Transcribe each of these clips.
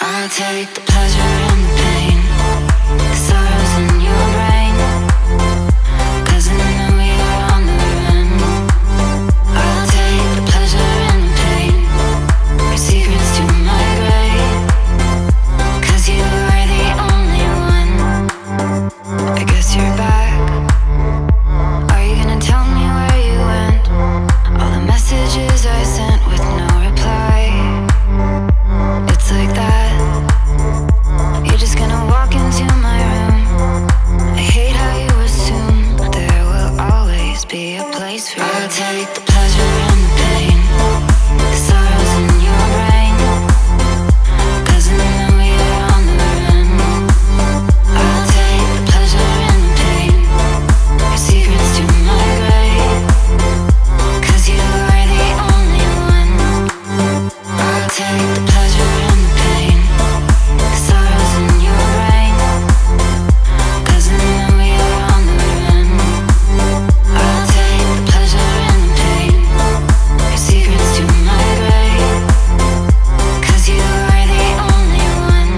I'll take the pleasure and the pain, the sorrows in your brain, 'cause I know you're on the run. I'll take the pleasure and the pain, your secrets to my grave, 'cause you are the only one. I guess you're back. Are you gonna tell me where you went? All the messages I sent with no reply. It's like that. You're just gonna walk into my room. I hate how you assume there will always be a place for you. I'll take the pleasure and the pain, the sorrows in your brain, 'cause I know you're on the run. I'll take the pleasure and the pain, your secrets to my grave, 'cause you are the only one. I'll take the pleasure and the pain, the sorrows in your brain, 'cause I know you're on the run. I'll take the pleasure and the pain, your secrets to my grave, 'cause you are the only one.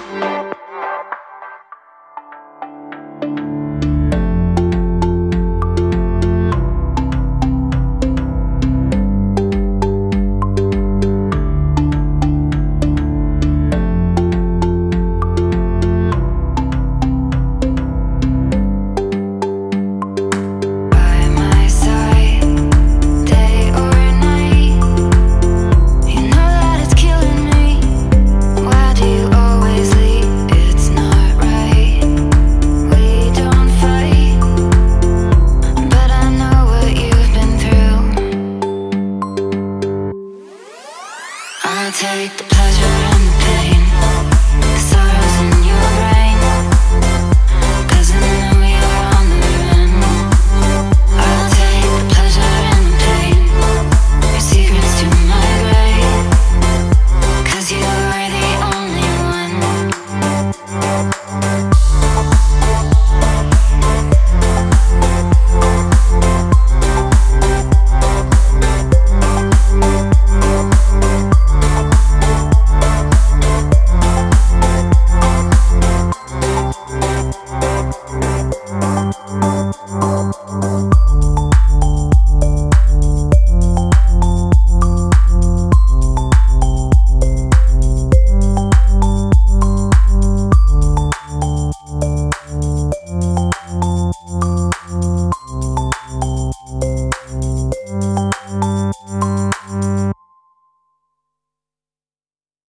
By my side, day or night, you know that it's killing me. Why do you always leave? It's not right. We don't fight, but I know what you've been through. I'll take the pleasure